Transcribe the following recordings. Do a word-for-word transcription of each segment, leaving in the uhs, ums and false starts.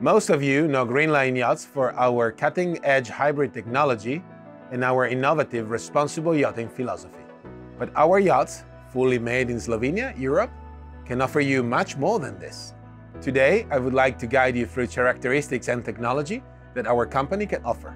Most of you know Greenline Yachts for our cutting-edge hybrid technology and our innovative responsible yachting philosophy. But our yachts, fully made in Slovenia, Europe, can offer you much more than this. Today, I would like to guide you through characteristics and technology that our company can offer.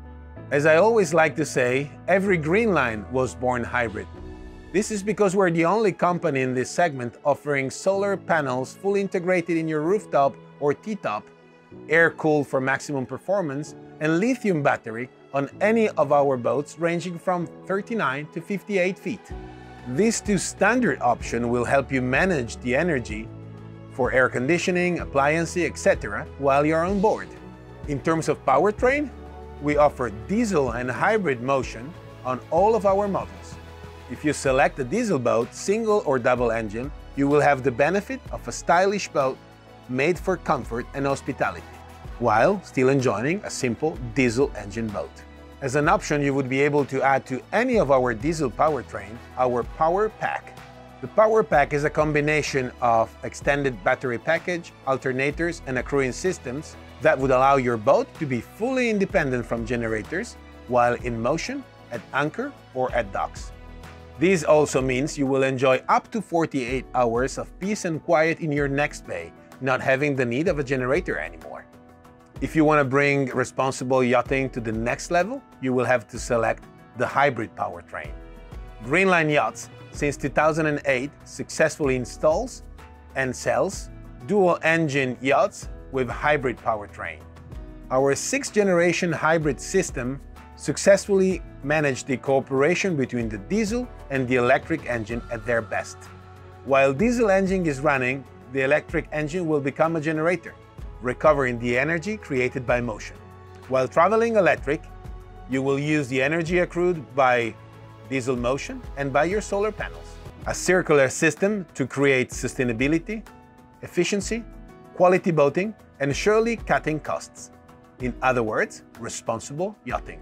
As I always like to say, every Greenline was born hybrid. This is because we're the only company in this segment offering solar panels fully integrated in your rooftop or T-top, air-cooled for maximum performance, and lithium battery on any of our boats ranging from thirty-nine to fifty-eight feet. These two standard options will help you manage the energy for air conditioning, appliances, et cetera while you're on board. In terms of powertrain, we offer diesel and hybrid motion on all of our models. If you select a diesel boat, single or double engine, you will have the benefit of a stylish boat made for comfort and hospitality, while still enjoying a simple diesel engine boat. As an option, you would be able to add to any of our diesel powertrain our Power Pack. The Power Pack is a combination of extended battery package, alternators, and accruing systems that would allow your boat to be fully independent from generators while in motion, at anchor, or at docks. This also means you will enjoy up to forty-eight hours of peace and quiet in your next bay, not having the need of a generator anymore. If you want to bring responsible yachting to the next level, you will have to select the hybrid powertrain. Greenline Yachts, since two thousand eight, successfully installs and sells dual-engine yachts with hybrid powertrain. Our sixth generation hybrid system successfully managed the cooperation between the diesel and the electric engine at their best. While diesel engine is running, the electric engine will become a generator, recovering the energy created by motion. While traveling electric, you will use the energy accrued by diesel motion and by your solar panels. A circular system to create sustainability, efficiency, quality boating, and surely cutting costs. In other words, responsible yachting.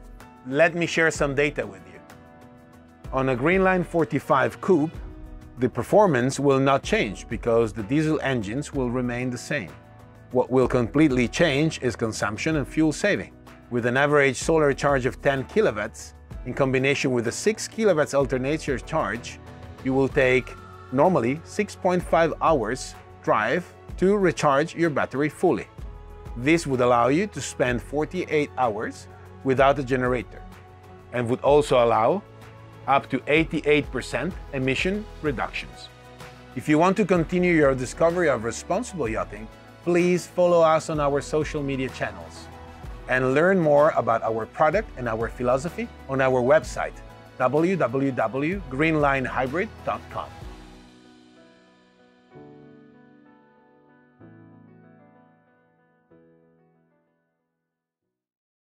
Let me share some data with you. On a Greenline forty-five Coupe, the performance will not change because the diesel engines will remain the same. What will completely change is consumption and fuel saving. With an average solar charge of ten kilowatts, in combination with a six kilowatts alternator charge, you will take normally six point five hours drive to recharge your battery fully. This would allow you to spend forty-eight hours without a generator and would also allow up to eighty-eight percent emission reductions. If you want to continue your discovery of responsible yachting, please follow us on our social media channels and learn more about our product and our philosophy on our website w w w dot greenline hybrid dot com.